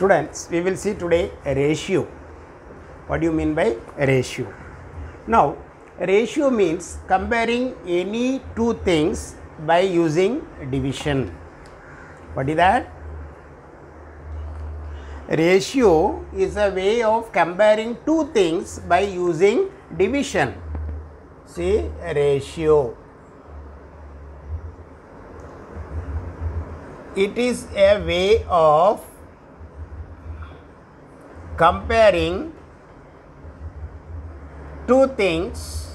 Students, we will see today a ratio. What do you mean by ratio? Now, ratio means comparing any two things by using division. What is that? Ratio is a way of comparing two things by using division. See, ratio. It is a way of comparing two things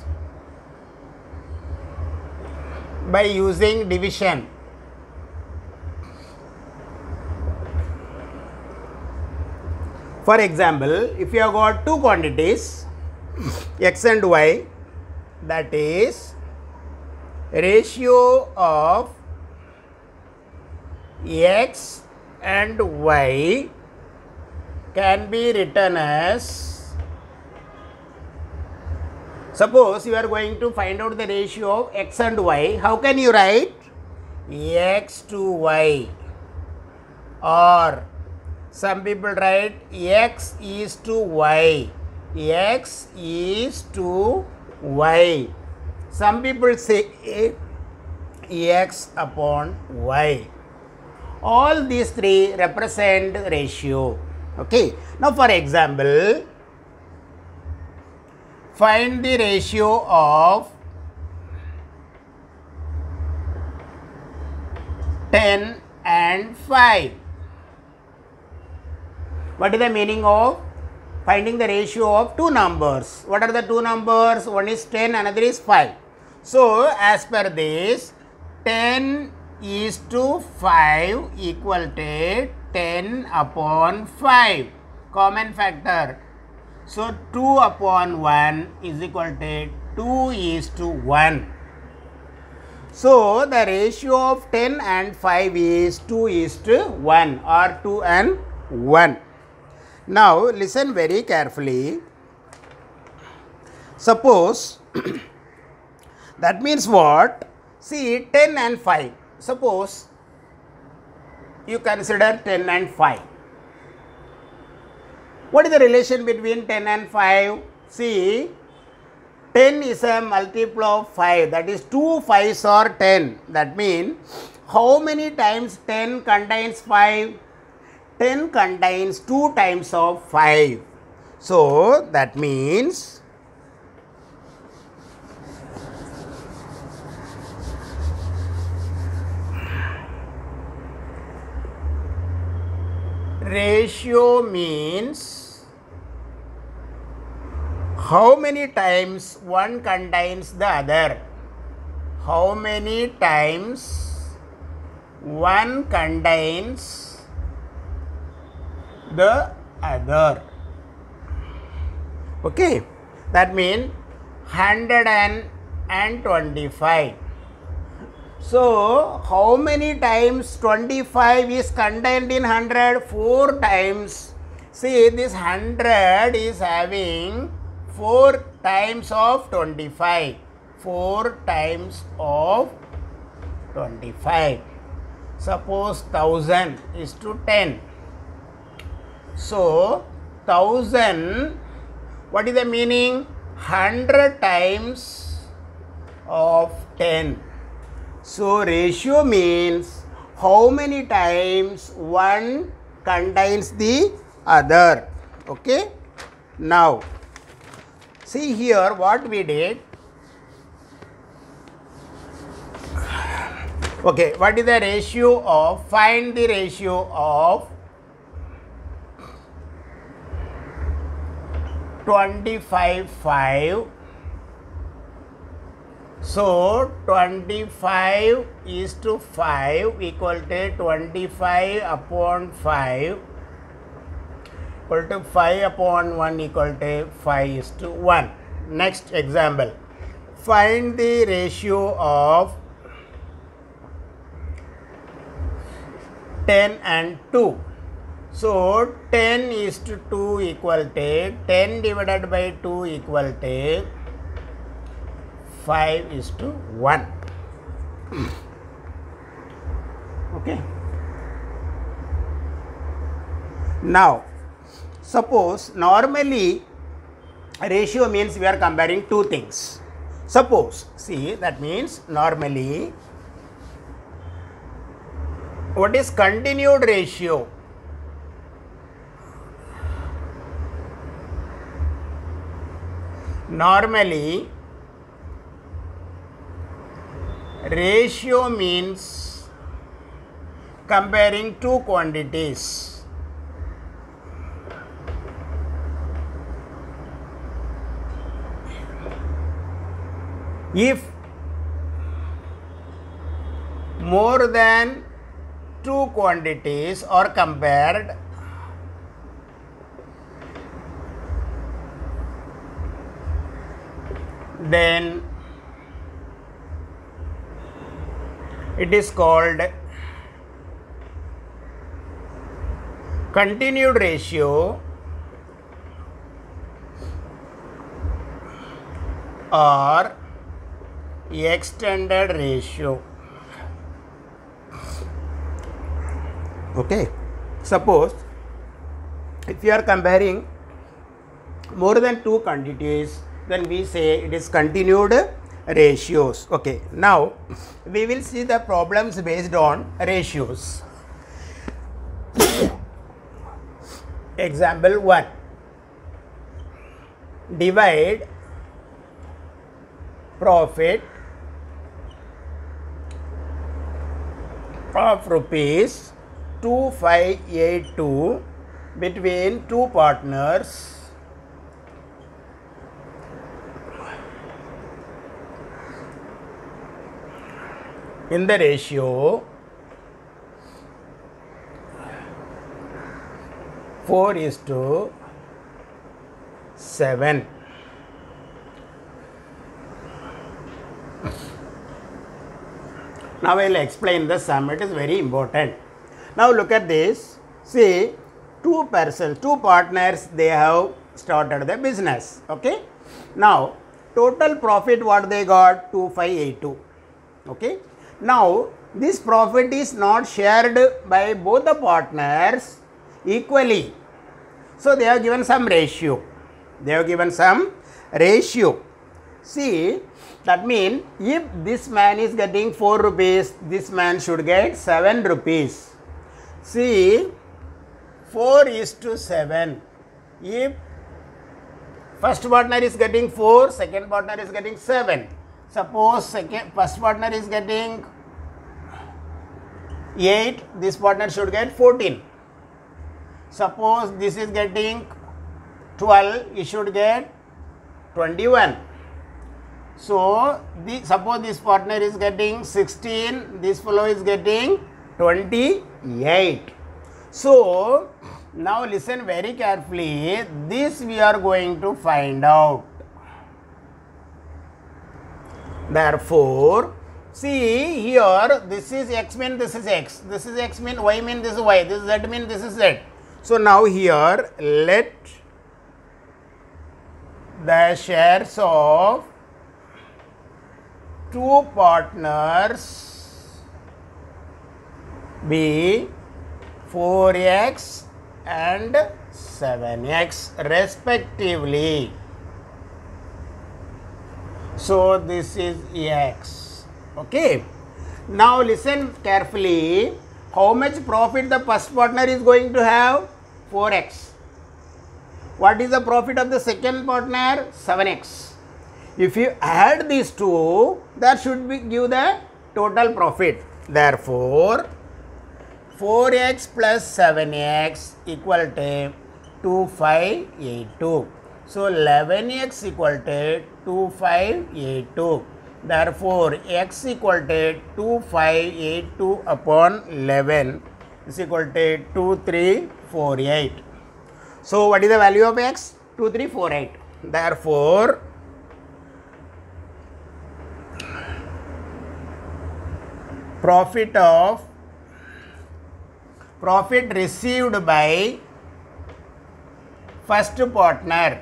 by using division. For example, if you have got two quantities x and y, that is ratio of x and y can be written as, suppose you are going to find out the ratio of x and y, how can you write x to y, or some people write x is to y, x is to y, some people say x upon y. All these three represent ratio. Okay. Now, for example, find the ratio of 10 and 5. What is the meaning of finding the ratio of two numbers? What are the two numbers? One is 10, another is 5. So, as per this, 10 is to 5 equal to 10 upon 5, common factor. So, 2 upon 1 is equal to 2 is to 1. So, the ratio of 10 and 5 is 2 is to 1 or 2 and 1. Now, listen very carefully. Suppose, that means what? See, 10 and 5. Suppose you consider 10 and 5. What is the relation between 10 and 5? See, 10 is a multiple of 5, that is 2 5s are 10. That means, how many times 10 contains 5? 10 contains 2 times of 5. So, that means ratio means how many times one contains the other. How many times one contains the other. Okay. That means 125. So, how many times 25 is contained in 100? 4 times. See, this 100 is having 4 times of 25. 4 times of 25. Suppose 1000 is to 10. So, 1000, what is the meaning? 100 times of 10. So, ratio means how many times one contains the other. Okay. Now, see here what we did. Okay, what is the ratio of, find the ratio of 25 5. So, 25 is to 5 equal to 25 upon 5 equal to 5 upon 1 equal to 5 is to 1. Next example, find the ratio of 10 and 2. So, 10 is to 2 equal to 10 divided by 2 equal to 5 is to 1. Okay. Now, suppose normally ratio means we are comparing two things. Suppose, see, that means normally what is continued ratio? Normally ratio means comparing two quantities. If more than two quantities are compared, then it is called continued ratio or extended ratio. Okay, suppose if you are comparing more than two quantities, then we say it is continued ratios. Okay, now we will see the problems based on ratios. Example 1, divide profit of rupees 2582 between two partners in the ratio 4:7. Now I will explain the sum, it is very important. Now look at this, see, two partners, they have started the business. Okay, now total profit what they got, 2582. Okay, now this profit is not shared by both the partners equally, so they have given some ratio. See, that means if this man is getting 4 rupees, this man should get 7 rupees. See, 4:7. If first partner is getting 4, second partner is getting 7. Suppose first partner is getting 8, this partner should get 14. Suppose this is getting 12, he should get 21. So, suppose this partner is getting 16, this fellow is getting 28. So, now listen very carefully, this we are going to find out. Therefore, see here, this is x mean this is x, this is x mean y mean this is y, this is z mean this is z. So, now here let the shares of two partners be 4x and 7x respectively. So, this is x. Okay. Now, listen carefully. How much profit the first partner is going to have? 4x. What is the profit of the second partner? 7x. If you add these two, that should be give the total profit. Therefore, 4x plus 7x equal to 2582. So, 11x equal to 2582. Therefore, x equal to 2582 upon 11 is equal to 2348. So, what is the value of x? 2348. Therefore, profit received by first partner,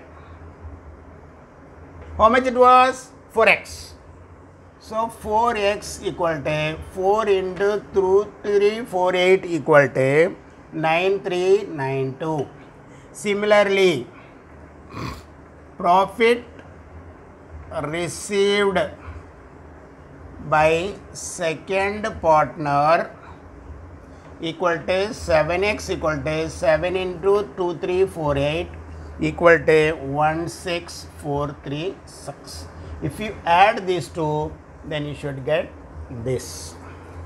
how much it was? 4x. So, 4x equal to 4 into 2348 equal to 9392. Similarly, profit received by second partner equal to 7x equal to 7 into 2348 equal to 16436. If you add these two, then you should get this.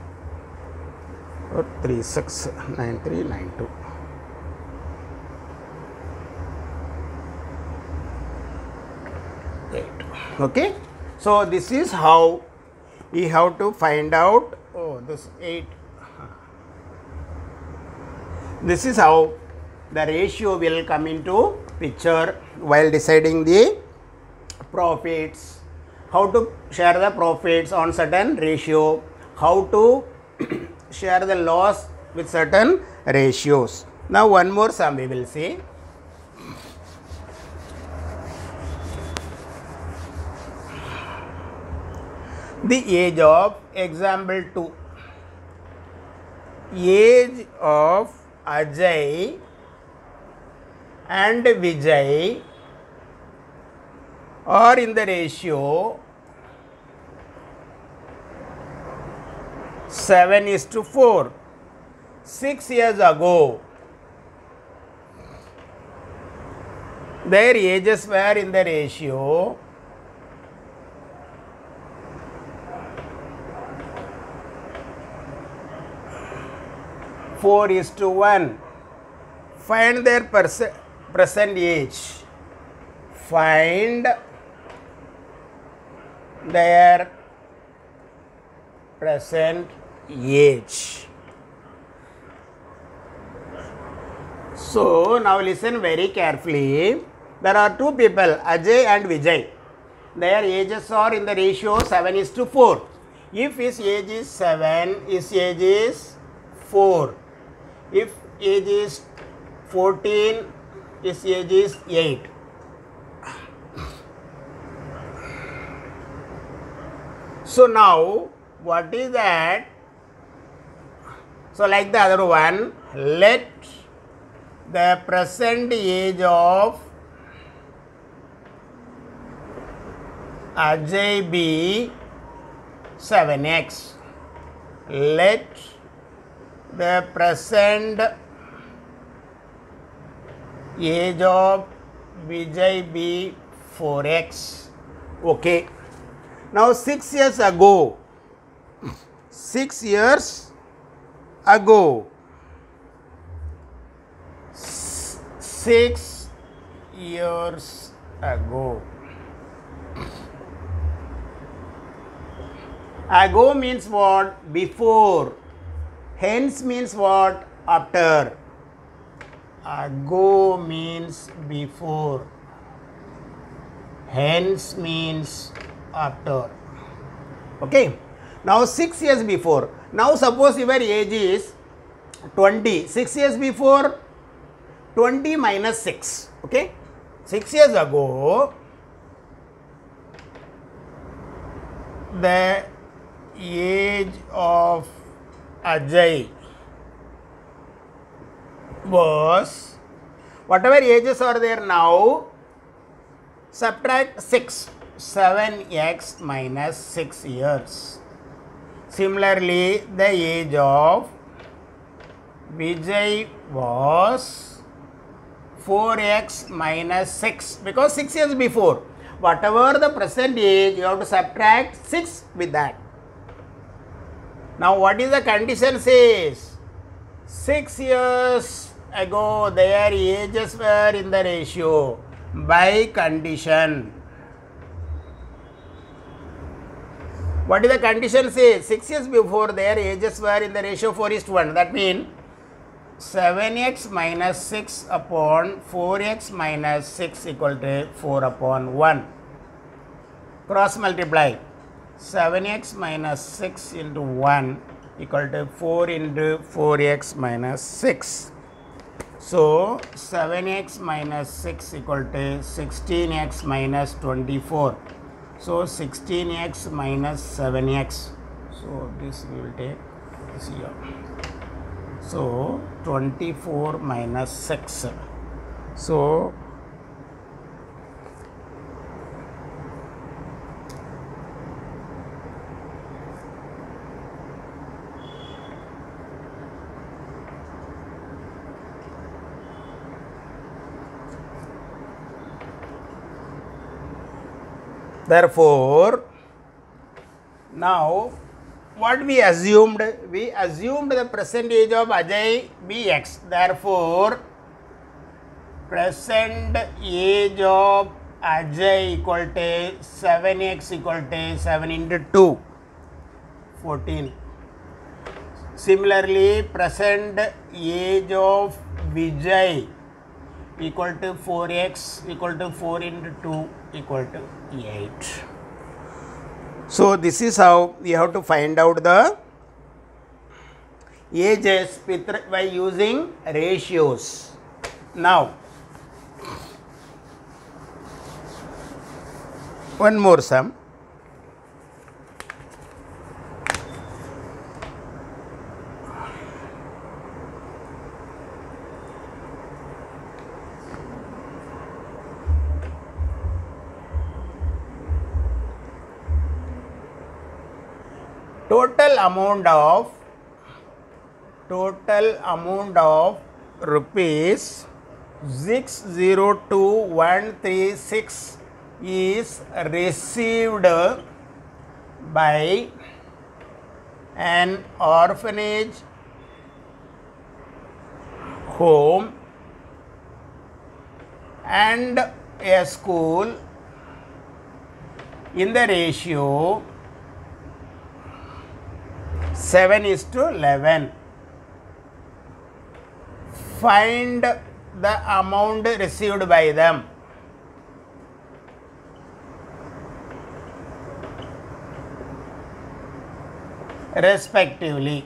369392. Okay, so this is how we have to find out. Oh, this 8. This is how the ratio will come into picture while deciding the profits. How to share the profits on certain ratio. How to share the loss with certain ratios. Now, one more sum we will see. The age of example 2. Age of Ajay and Vijay are in the ratio 7:4. 6 years ago, their ages were in the ratio 4:1. Find their present age. Find their present age. So, now listen very carefully. There are two people, Ajay and Vijay. Their ages are in the ratio 7:4. If his age is 7, his age is 4. If age is 14, his age is 8. So now, what is that? So like the other one, let the present age of Ajay be 7x. Let the present age of Vijay be 4x. Okay. Now 6 years ago. 6 years ago. 6 years ago. Ago means what? Before. Hence means what? After. Ago means before. Hence means after. Okay. Now 6 years before. Now suppose your age is 20. 6 years before, 20 minus 6. Okay. 6 years ago, the age of Ajay was, whatever ages are there now, subtract 6, 7x minus 6 years. Similarly, the age of Vijay was 4x minus 6, because 6 years before. Whatever the present age, you have to subtract 6 with that. Now, what is the condition says? 6 years ago, their ages were in the ratio by condition. What is the condition say? 6 years before, their ages were in the ratio 4:1. That means 7x minus 6 upon 4x minus 6 equal to 4 upon 1. Cross multiply. 7x minus 6 into 1 equal to 4 into 4x minus 6. So, 7x minus 6 equal to 16x minus 24. So, 16x minus 7x. So, this we will take this here. So 24 minus 6. So therefore, now what we assumed? We assumed the present age of Ajay be x. Therefore, present age of Ajay equal to 7x equal to 7 into 2, 14. Similarly, present age of Vijay equal to 4x equal to 4 into 2 equal to 8. So this is how we have to find out the ages by using ratios. Now, one more sum. Total amount of rupees 602,136 is received by an orphanage home and a school in the ratio 7:11. Find the amount received by them. Respectively.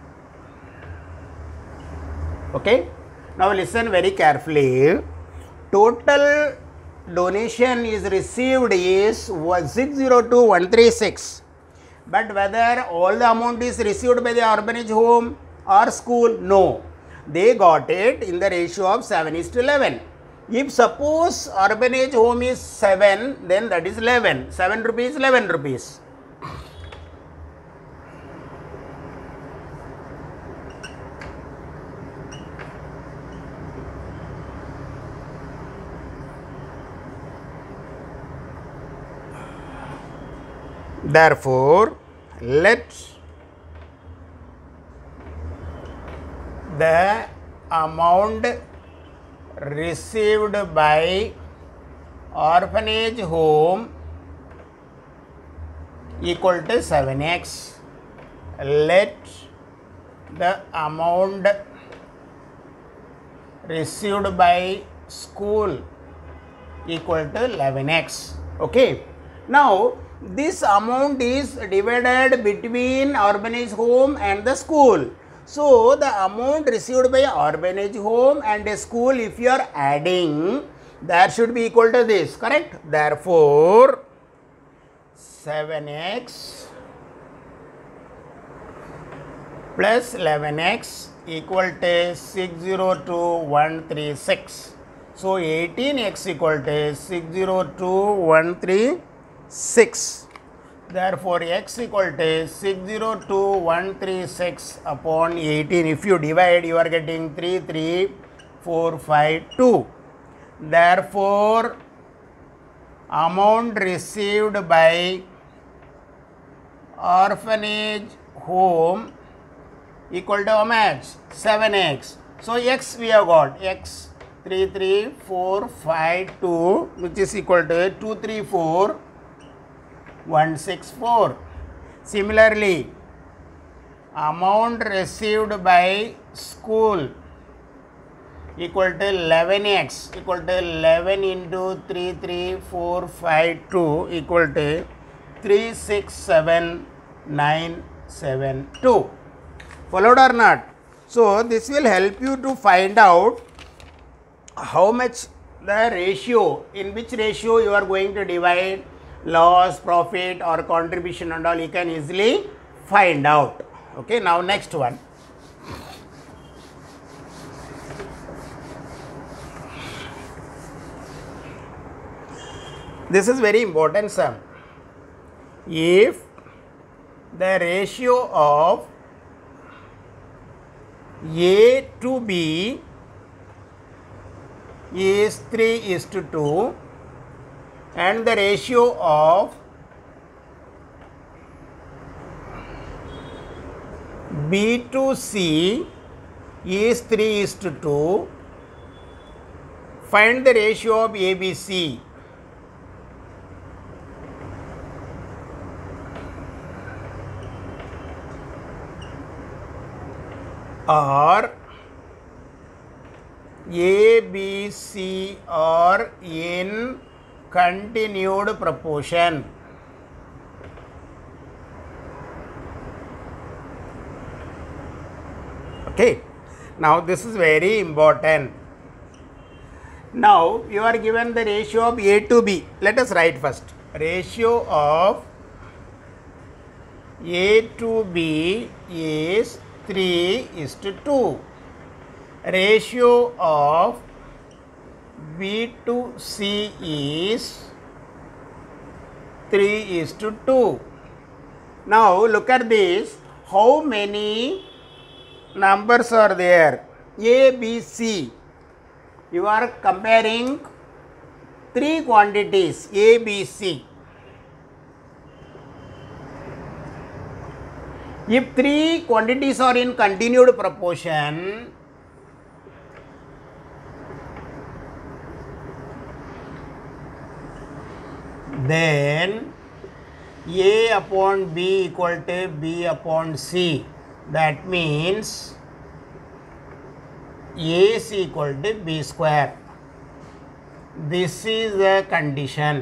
Okay. Now listen very carefully. Total donation is received is 602,136. But whether all the amount is received by the orphanage home or school? No. They got it in the ratio of 7:11. If suppose orphanage home is 7, then that is 11. 7 rupees, 11 rupees. Therefore, let the amount received by orphanage home equal to 7x. Let the amount received by school equal to 11x. Okay. Now, this amount is divided between orphanage home and the school. So, the amount received by orphanage home and a school, if you are adding, that should be equal to this, correct? Therefore, 7x plus 11x equal to 602,136. So, 18x equal to 602,136. Therefore, x equal to 602,136 upon 18. If you divide, you are getting 33452. Therefore, amount received by orphanage home equal to how much? 7x. So, x we have got x 33452, which is equal to 234,164. Similarly, amount received by school equal to 11x equal to 11 into 33452 equal to 367,972. Followed or not? So, this will help you to find out how much the ratio, in which ratio you are going to divide loss, profit or contribution and all, you can easily find out. Okay, now next one. This is very important sum. If the ratio of A to B is 3:2 and the ratio of B to C is 3:2, find the ratio of ABC. Or A, B, C are in continued proportion. Okay. Now this is very important. Now you are given the ratio of A to B. Let us write first. Ratio of A to B is 3:2. Ratio of B to C is 3:2. Now look at this. How many numbers are there? A, B, C. You are comparing three quantities A, B, C. If three quantities are in continued proportion, then A upon B equal to B upon C. That means A is equal to B square. This is the condition.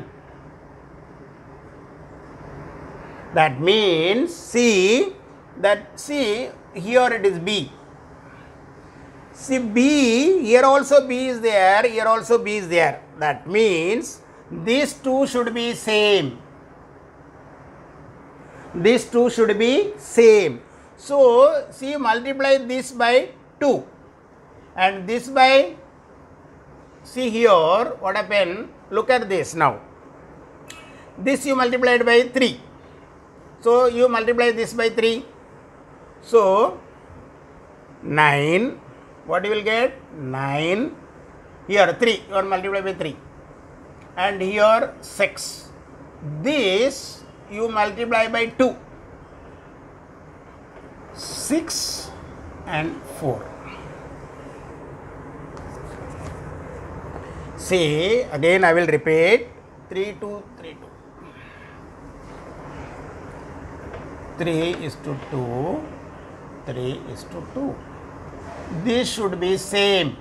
That means see here it is B. See B, here also B is there, here also B is there. That means these two should be same. These two should be same. So see, multiply this by 2 and this by, see here what happened, look at this now. This you multiplied by 3. So you multiply this by 3. So 9, what you will get? 9. Here 3, you are multiplied by 3. And here 6. This you multiply by 2. 6 and 4. See, again I will repeat. 3, 2, 3, 2. 3:2, 3:2. This should be same.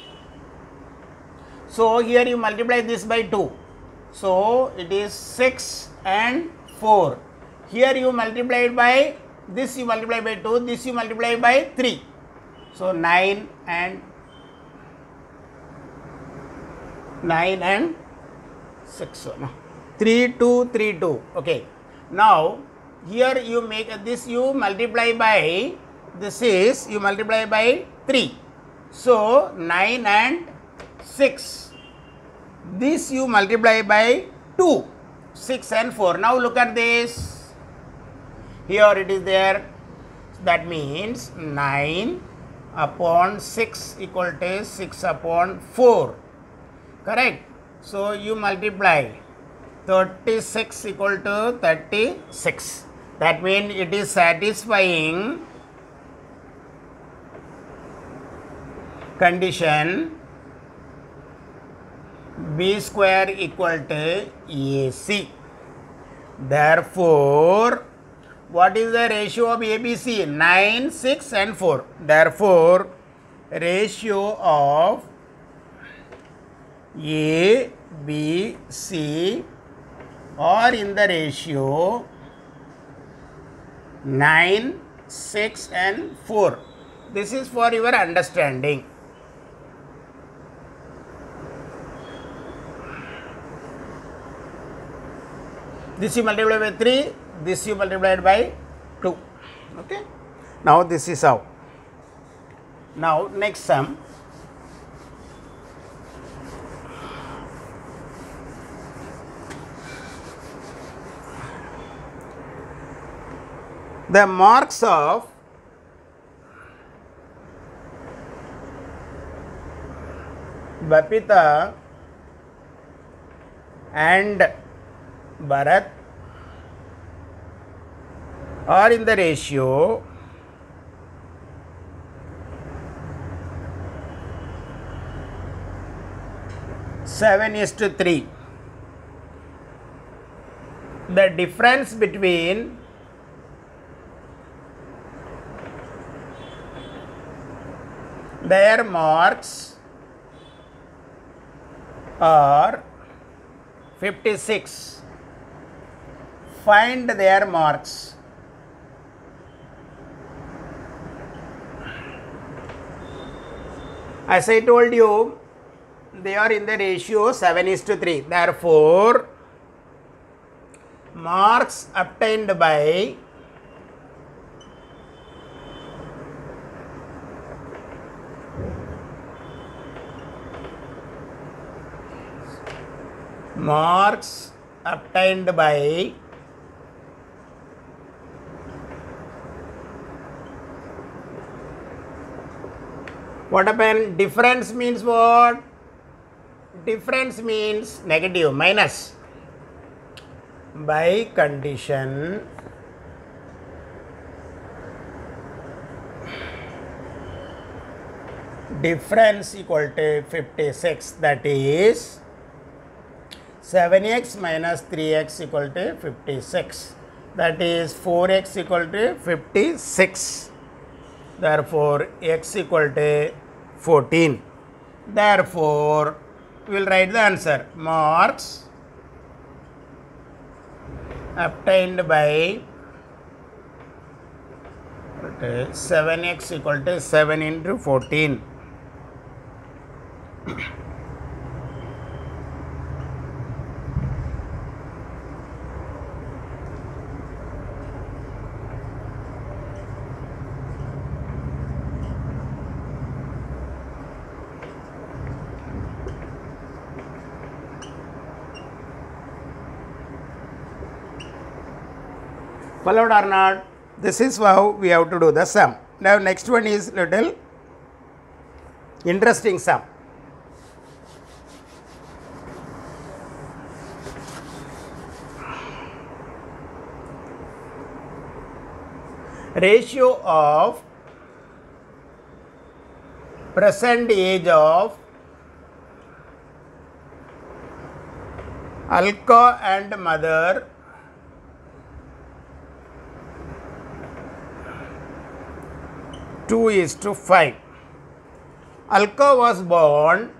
So here you multiply this by 2. So it is 6 and 4. Here you multiply by, this you multiply by 2, this you multiply by 3. So 9 and 6. 3, 2, 3, 2. Okay. Now here you make this, you multiply by, this is you multiply by 3. So 9 and 6. This you multiply by 2. 6 and 4. Now look at this. Here it is there. That means 9 upon 6 equal to 6 upon 4. Correct? So you multiply 36 equal to 36. That means it is satisfying condition B square equal to AC. Therefore, what is the ratio of ABC? 9, 6 and 4. Therefore, ratio of A, B, C are in the ratio 9, 6 and 4. This is for your understanding. This you multiply by 3, this you multiplied by 2. Okay. Now this is how. Now next sum. The marks of Bapita and Bharat are in the ratio 7:3. The difference between their marks are 56. Find their marks. As I told you, they are in the ratio 7:3. Therefore, marks obtained by what happened? Difference means what? Difference means negative, minus. By condition difference equal to 56, that is 7x minus 3x equal to 56, that is 4x equal to 56. Therefore, x equal to 14. Therefore, we will write the answer. Marks obtained by 7x equal to 7 into 14. Followed or not? This is how we have to do the sum. Now, next one is little interesting sum. Ratio of present age of Alka and mother two is to 5. Alka was born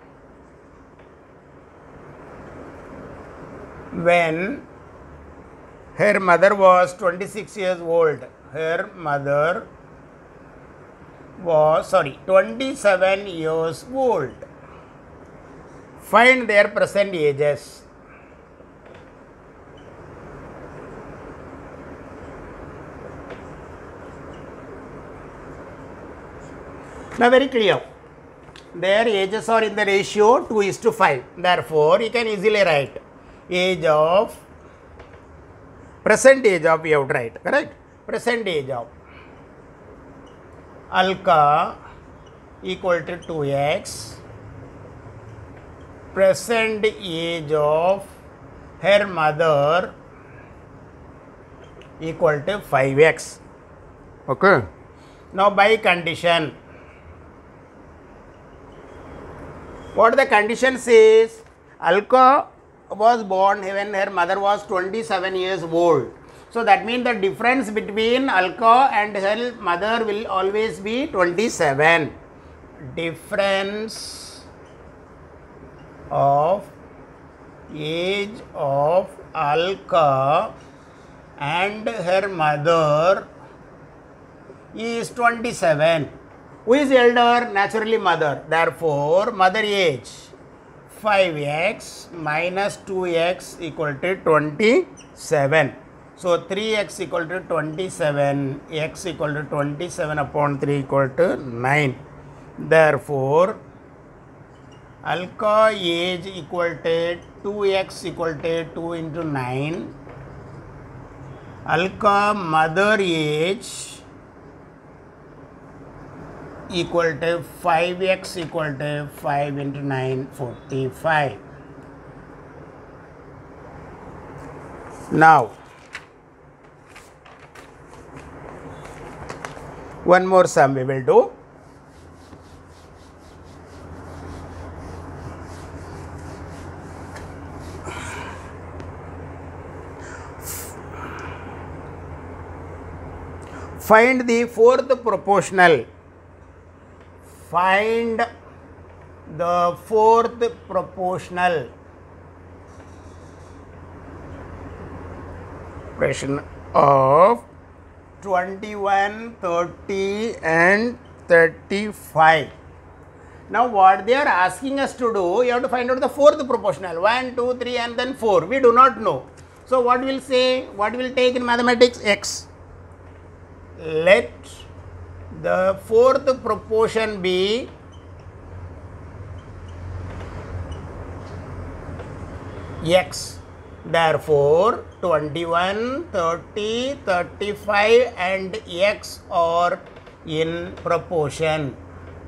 when her mother was 26 years old. Her mother was 27 years old. Find their present ages. Now, very clear. Their ages are in the ratio 2:5. Therefore, you can easily write age of, present age of, we have to write, correct? Present age of Alka equal to 2x. Present age of her mother equal to 5x. Okay. Now, by condition, what the condition says? Alka was born when her mother was 27 years old. So, that means the difference between Alka and her mother will always be 27. Difference of age of Alka and her mother is 27. Who is elder? Naturally mother. Therefore, mother age 5x minus 2x equal to 27. So, 3x equal to 27, x equal to 27 upon 3 equal to 9. Therefore, Alka age equal to 2x equal to 2 into 9 Alka mother age equal to 5x equal to 5 into 9, 45. Now, one more sum we will do. Find the fourth proportional. Find the fourth proportional fraction of 21, 30 and 35. Now what they are asking us to do, you have to find out the fourth proportional. 1, 2, 3 and then 4. We do not know. So what we will say, what we will take in mathematics? X. Let the fourth proportion be x. Therefore, 21, 30, 35 and x are in proportion.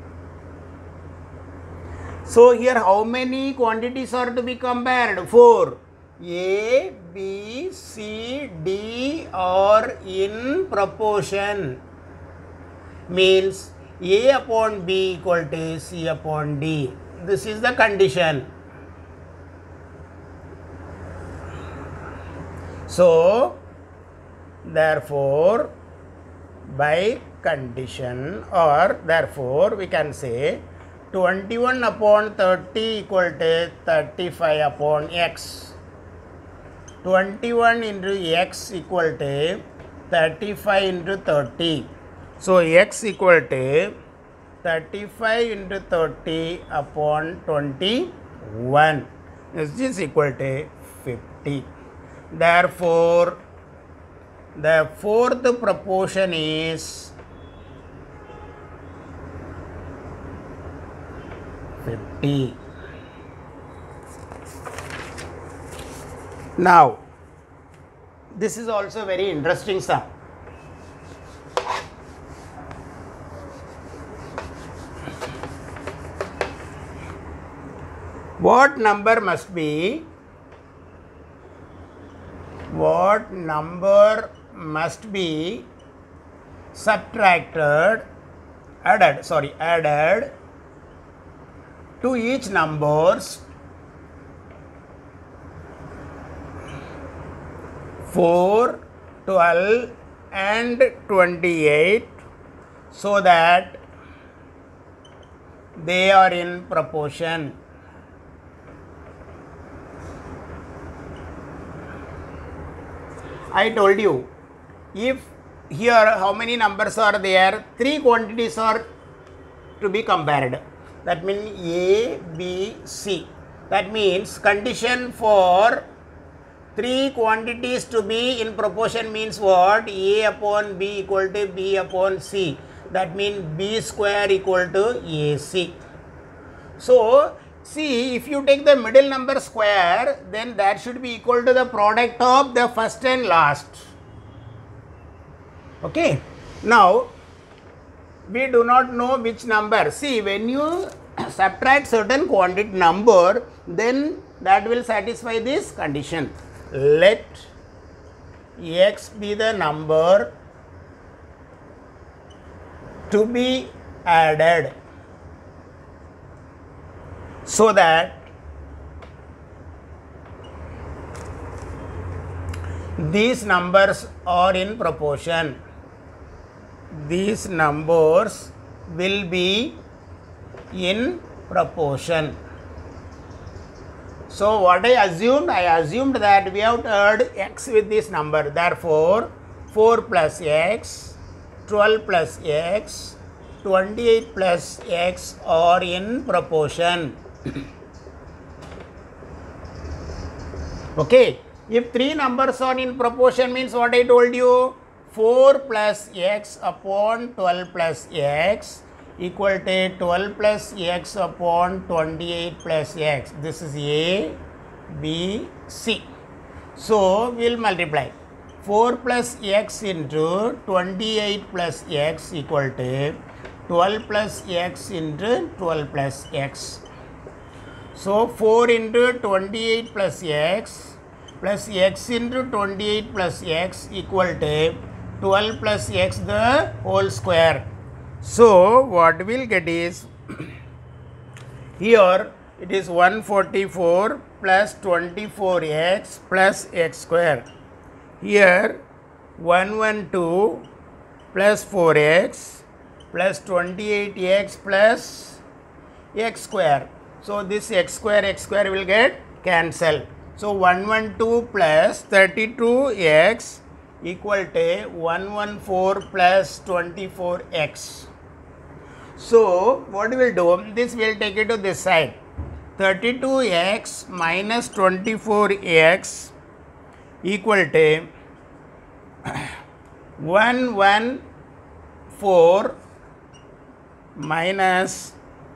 So, here how many quantities are to be compared? 4. A, B, C, D are in proportion. Means A upon B equal to C upon D. This is the condition. So, therefore, by condition or therefore we can say 21 upon 30 equal to 35 upon x. 21 into x equal to 35 into 30. So, x equal to 35 into 30 upon 21. This is equal to 50. Therefore, the fourth proportion is 50. Now, this is also very interesting sum. What number must be subtracted, added to each numbers 4, 12 and 28 so that they are in proportion. I told you, if here how many numbers are there? 3 quantities are to be compared. That means A, B, C. That means condition for 3 quantities to be in proportion means what? A upon B equal to B upon C. That means B square equal to AC. So, see, if you take the middle number square, then that should be equal to the product of the first and last. Okay. Now, we do not know which number. See, when you subtract certain quantity number, then that will satisfy this condition. Let x be the number to be added so that these numbers are in proportion. These numbers will be in proportion. So, what I assumed? I assumed that we have to add x with this number. Therefore, 4 plus x, 12 plus x, 28 plus x are in proportion. Okay. If 3 numbers are in proportion means what I told you? 4 plus x upon 12 plus x equal to 12 plus x upon 28 plus x. This is A, B, C. So, we will multiply. 4 plus x into 28 plus x equal to 12 plus x into 12 plus x. So 4 into 28 plus x into 28 plus x equal to 12 plus x the whole square. So what we'll get is here it is 144 plus 24x plus x square. Here 112 plus 4x plus 28x plus x square. So this x square will get cancelled. So 112 plus 32x equal to 114 plus 24x. So what we will do, this we will take it to this side. 32x minus 24x equal to 114 minus,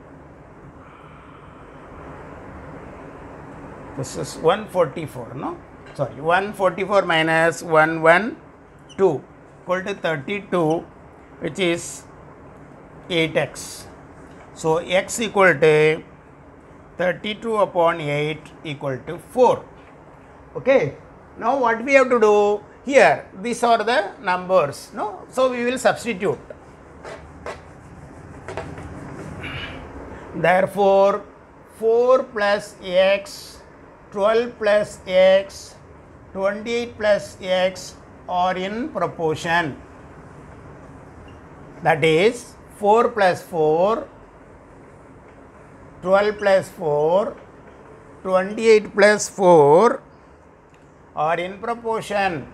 this is 144, no? Sorry, 144 minus 112 equal to 32, which is 8x. So x equal to 32 upon 8 equal to 4. Okay. Now what we have to do here, these are the numbers, no? So we will substitute. Therefore 4 plus x, 12 plus x, 28 plus x are in proportion. That is 4 plus 4, 12 plus 4, 28 plus 4 are in proportion.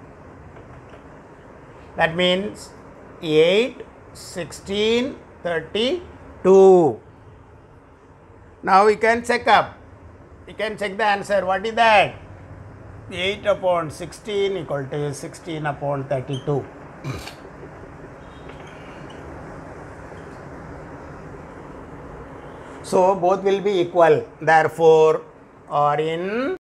That means 8, 16, 32. Now we can check up. We can check the answer. What is that? 8 upon 16 equal to 16 upon 32. So both will be equal. Therefore, are in